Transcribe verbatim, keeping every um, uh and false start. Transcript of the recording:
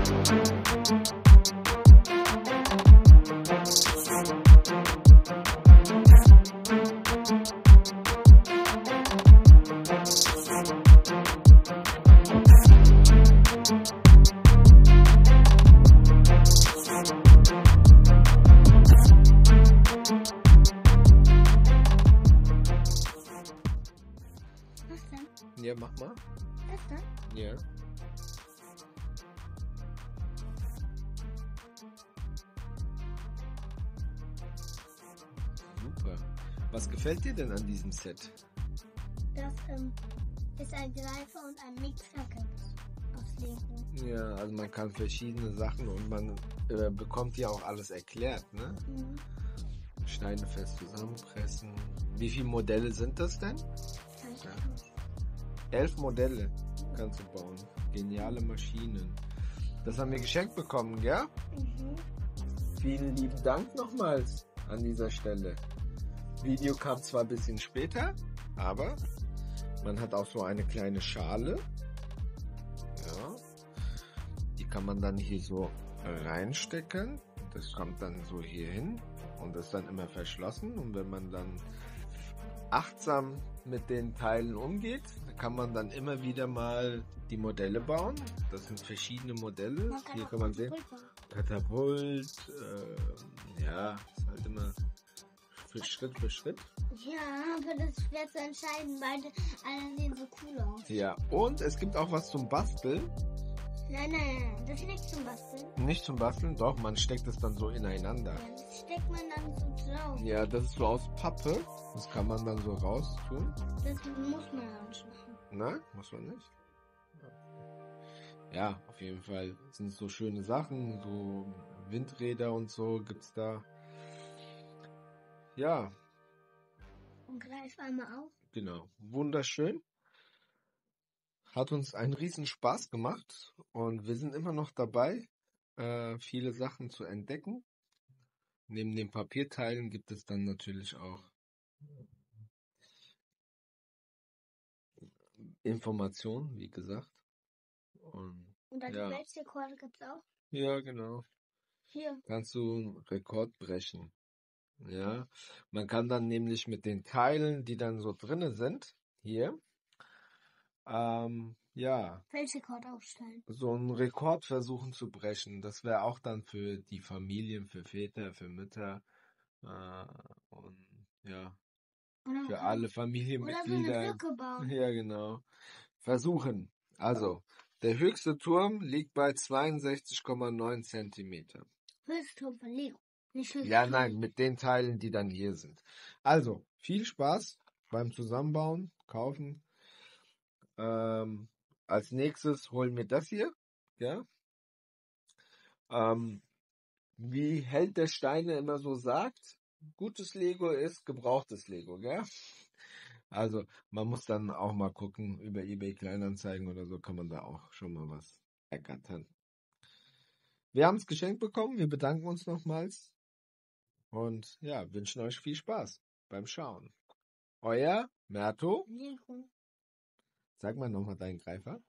Was denn? Ja, mach mal. Das denn? Ja. Super. Was gefällt dir denn an diesem Set? Das ähm, ist ein Greifer und ein Mixer gibt aus Lego. Ja, also man kann verschiedene Sachen und man äh, bekommt ja auch alles erklärt, ne? Mhm. Steine fest zusammenpressen. Wie viele Modelle sind das denn? Weiß ich Ja. nicht. Elf Modelle kannst du bauen. Geniale Maschinen. Das haben wir geschenkt bekommen, gell? Mhm. Vielen lieben Dank nochmals an dieser Stelle. Video kam zwar ein bisschen später, aber man hat auch so eine kleine Schale. Ja. Die kann man dann hier so reinstecken. Das kommt dann so hier hin und ist dann immer verschlossen. Und wenn man dann achtsam mit den Teilen umgeht, kann man dann immer wieder mal die Modelle bauen. Das sind verschiedene Modelle. Man kann Hier auch kann man sehen. Katapult bauen. Katapult, äh, ja, ist halt immer für Schritt für Schritt. Ja, aber das ist schwer zu entscheiden, weil alle sehen so cool aus. Ja, und es gibt auch was zum Basteln. Nein, nein, nein, das ist nicht zum Basteln. Nicht zum Basteln, doch, man steckt es dann so ineinander. Ja, das steckt man dann so drauf. Ja, das ist so aus Pappe. Das kann man dann so raus tun. Das muss man anschauen. Na, muss man nicht. Ja, auf jeden Fall sind es so schöne Sachen, so Windräder und so gibt's da. Ja, Und greif einmal auf. genau. Wunderschön. Hat uns einen riesen Spaß gemacht und wir sind immer noch dabei, äh, viele Sachen zu entdecken. Neben den Papierteilen gibt es dann natürlich auch Informationen, wie gesagt. Und Und dann ja, die Weltrekorde gibt es auch. ja, genau. Hier. Kannst du einen Rekord brechen. Ja, man kann dann nämlich mit den Teilen, die dann so drinne sind, hier, ähm, ja, Weltrekord aufstellen. so einen Rekord versuchen zu brechen. Das wäre auch dann für die Familien, für Väter, für Mütter äh, und ja, Oder, für man alle kann, oder so eine Familienmitglieder. Brücke bauen. Ja, genau. Versuchen. Also, der höchste Turm liegt bei zweiundsechzig Komma neun Zentimeter. Höchstturm von Lego. Nicht Ja, Höchstturm. nein, mit den Teilen, die dann hier sind. Also, viel Spaß beim Zusammenbauen, kaufen. Ähm, als nächstes holen wir das hier. Ja. Ähm, wie Held der Steine immer so sagt, gutes Lego ist gebrauchtes Lego, gell? Also, man muss dann auch mal gucken, über eBay Kleinanzeigen oder so kann man da auch schon mal was ergattern. Wir haben es geschenkt bekommen, wir bedanken uns nochmals und ja, wünschen euch viel Spaß beim Schauen. Euer Merto. Lego. Sag mal nochmal deinen Greifer.